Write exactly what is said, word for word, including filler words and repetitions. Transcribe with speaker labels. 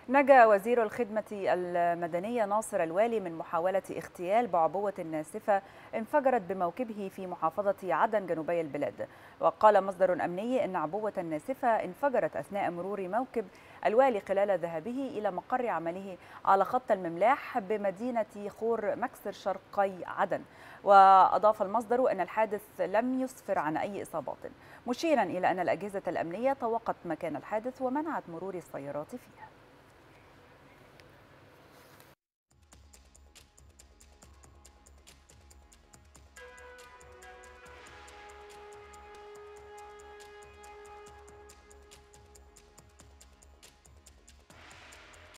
Speaker 1: نجا وزير الخدمة المدنية ناصر الوالي من محاولة اغتيال بعبوة ناسفة انفجرت بموكبه في محافظة عدن جنوبي البلاد. وقال مصدر أمني إن عبوة ناسفة انفجرت أثناء مرور موكب الوالي خلال ذهابه إلى مقر عمله على خط المملاح بمدينة خور مكسر شرقي عدن. وأضاف المصدر أن الحادث لم يسفر عن أي إصابات، مشيرا إلى أن الأجهزة الأمنية طوقت مكان الحادث ومنعت مرور السيارات فيه.